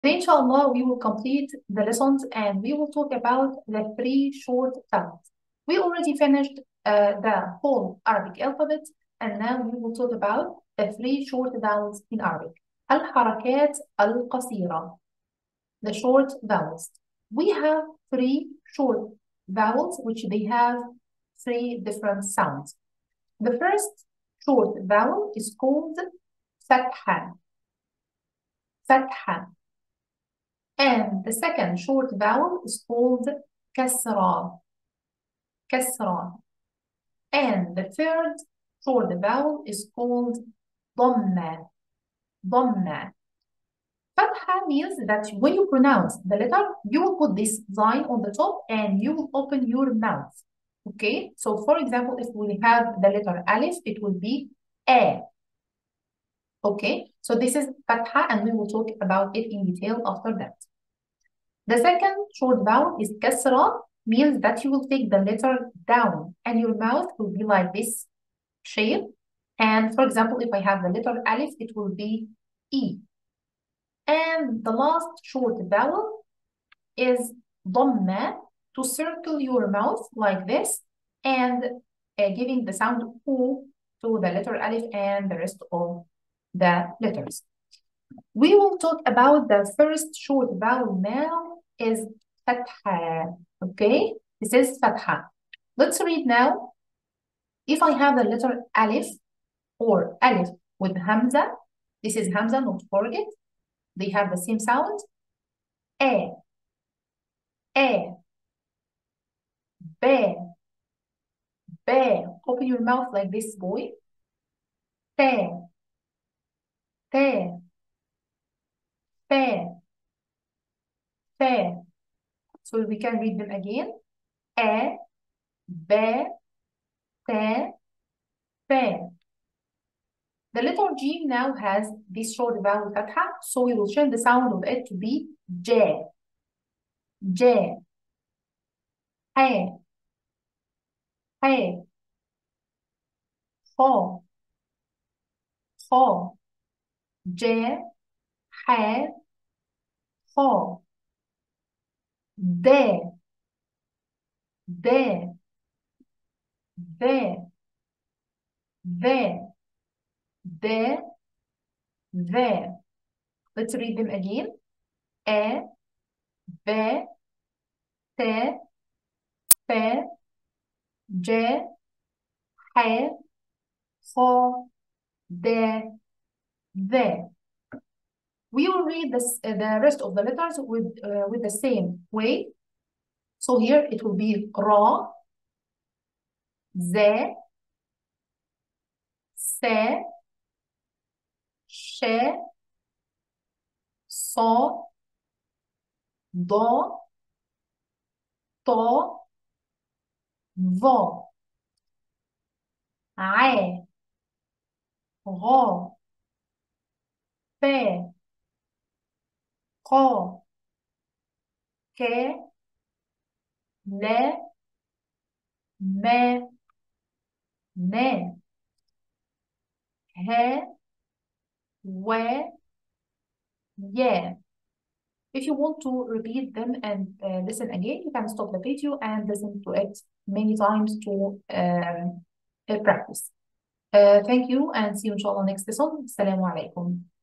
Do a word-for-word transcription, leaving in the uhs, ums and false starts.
Then, inshallah, we will complete the lessons and we will talk about the three short vowels. We already finished uh, the whole Arabic alphabet, and now we will talk about the three short vowels in Arabic. الحركات القصيرة, the short vowels. We have three short vowels which they have three different sounds. The first short vowel is called فتحة. فتحة. And the second short vowel is called كسرة. كسرة. And the third short vowel is called ضمة. ضمة. فتحة means that when you pronounce the letter, you will put this line on the top and you will open your mouth. Okay? So for example, if we have the letter alif, it will be a. Okay? So this is فتحة and we will talk about it in detail after that. The second short vowel is كسرة, means that you will take the letter down and your mouth will be like this shape. And for example, if I have the letter alif, it will be E. And the last short vowel is ضمة, to circle your mouth like this and uh, giving the sound U to the letter alif and the rest of the letters. We will talk about the first short vowel now is فتحة. Okay, this is فتحة. Let's read now. If I have the letter alif or alif with hamza, this is hamza, not forget. They have the same sound. A, A, B, B. Open your mouth like this, boy. T, T, T, T. So we can read them again. A, B, T, T. The letter G now has this short vowel fatha, so we will change the sound of it to be J. J. H. H. Ho. Ho. J. H. Ho. D. D. D. D. D. D. Let's read them again. A, B, T, P, J, H, Ho, D, D. We will read this, uh, the rest of the letters with, uh, with the same way. So here it will be Ra, Z, Se, She, So, Do, To, Vo, Ai, Ro, Pe, Ko, Ke, Le, Me, Ne, He, We, Ye. If you want to repeat them and uh, listen again, you can stop the video and listen to it many times to um, uh, practice. Uh, thank you and see you inshallah next lesson. Assalamu alaikum.